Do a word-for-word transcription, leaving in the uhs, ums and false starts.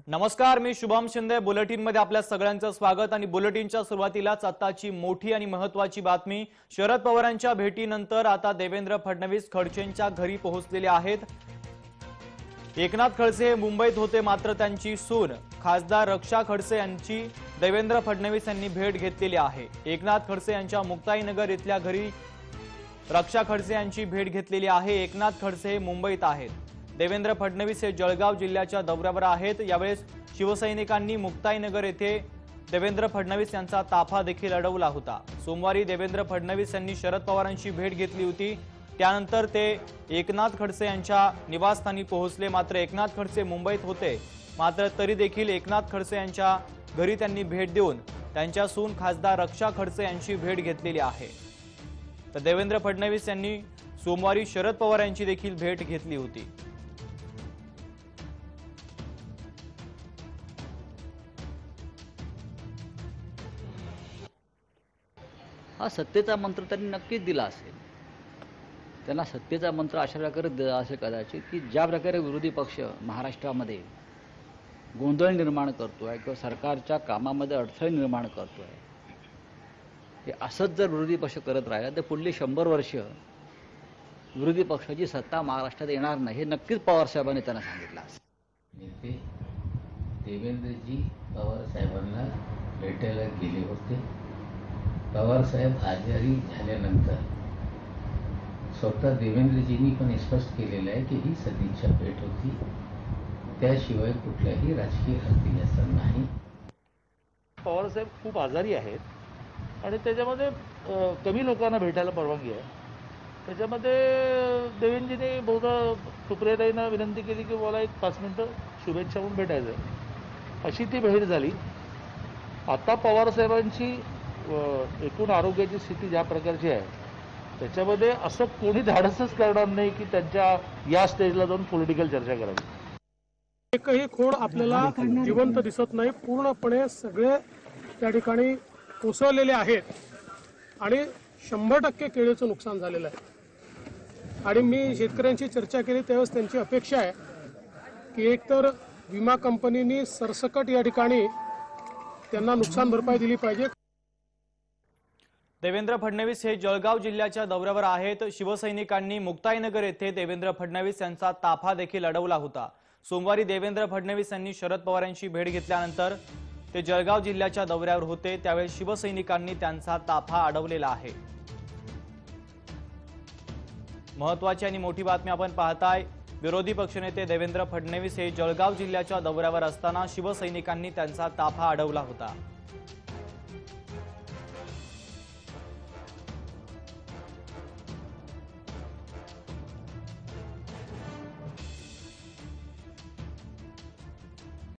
नमस्कार, मी शुभम शिंदे। बुलेटिन मध्ये आपल्या सगळ्यांचं स्वागत। आणि बुलेटिनच्या सुरुवातीलाच आताची मोठी आणि महत्त्वाची बातमी। शरद पवारांच्या भेटीनंतर आता देवेंद्र फडणवीस खडसेंच्या घरी पोहोचलेले आहेत। एकनाथ खडसे मुंबईत होते, मात्र त्यांची सून खासदार रक्षा खडसे यांची देवेंद्र फडणवीस यांनी भेट घेतलेली आहे। एकनाथ खडसे यांच्या मुक्ताईनगर इथल्या घरी रक्षा खडसे यांची भेट घेतलेली आहे। एकनाथ खडसे मुंबईत आहेत, देवेंद्र फडणवीस हे जळगाव जिल्ह्याच्या दौऱ्यावर आहेत। यावेळेस शिवसैनिकांनी मुक्ताईनगर येथे देवेंद्र फडणवीस यांचा ताफा देखील अडवला होता। सोमवारी देवेंद्र फडणवीस यांनी शरद पवारांची भेट घेतली होती, त्यानंतर ते एकनाथ खडसे यांच्या निवासस्थानी पोहोचले। मात्र एकनाथ खडसे मुंबईत होते, मात्र तरी देखील एकनाथ खडसे यांच्या घरी त्यांनी भेट देऊन त्यांच्या सून खासदार रक्षा खडसे यांची भेट घेतलेली आहे। तर देवेंद्र फडणवीस यांनी सोमवारी शरद पवार यांची देखील भेट घेतली होती। हा सत्तेचा मंत्र त्यांनी नक्कीच दिला असेल। त्यांना सत्तेचा मंत्र अशा प्रकारे दिला असेल कदाचित की ज्या प्रकारे विरोधी पक्ष महाराष्ट्रामध्ये गोंधळ निर्माण करतोय किंवा सरकारच्या कामामध्ये अडथळे निर्माण करतोय, हे असंच जर विरोधी पक्ष करत राहिला तर पुढली शंभर वर्ष विरोधी पक्षाची सत्ता महाराष्ट्रात येणार नाही, हे नक्कीच पवार साहेबांनी त्यांना सांगितलं असेल। नेते देवेंद्रजी पवार साहेबांना भेटायला गेले होते। पवार साहेब आजारी झाल्यानंतर स्वतः देवेंद्रजींनी पण स्पष्ट केलेलं आहे की ही सदिच्छा भेट होती, त्याशिवाय कुठल्याही राजकीय हालचाली नाही। पवार साहेब खूप आजारी आहेत आणि त्याच्यामध्ये कमी लोकांना भेटायला परवानगी आहे। त्याच्यामध्ये देवेंद्रजींनी बहुधा सुप्रियाताईंना विनंती केली की मला एक पाच मिनटं शुभेच्छा म्हणून भेटायचं आहे, अशी ती भेट झाली। आता पवार साहेबांची एकूण आरोग्याची स्थिती ज्या प्रकारची आहे, त्याच्यामध्ये असं कोणी धाडसच करणार नाही की त्यांच्या या स्टेजला जाऊन पॉलिटिकल चर्चा करावी। एकही खोड आपल्याला जिवंत दिसत नाही, पूर्णपणे सगळे त्या ठिकाणी कोसळलेले आहेत आणि शंभर टक्के केळीचं नुकसान झालेलं आहे। आणि मी शेतकऱ्यांची चर्चा केली त्यावेळेस त्यांची अपेक्षा आहे की एकतर विमा कंपनीनी सरसकट या ठिकाणी त्यांना नुकसान भरपाई दिली पाहिजे। देवेंद्र फडणवीस हे जळगाव जिल्ह्याच्या दौऱ्यावर आहेत। शिवसैनिकांनी मुक्ताईनगर येथे देवेंद्र फडणवीस यांचा ताफा देखील अडवला होता। सोमवारी देवेंद्र फडणवीस यांनी शरद पवार यांची भेट घेतल्यानंतर ते जळगाव जिल्ह्याच्या दौऱ्यावर होते, त्यावेळी शिवसैनिकांनी त्यांचा ताफा अडवलेला आहे। महत्त्वाची आणि मोठी बातमी आपण पाहताय। विरोधी पक्षनेते देवेंद्र फडणवीस हे जळगाव जिल्ह्याच्या दौऱ्यावर असताना शिवसैनिकांनी त्यांचा ताफा अडवला होता।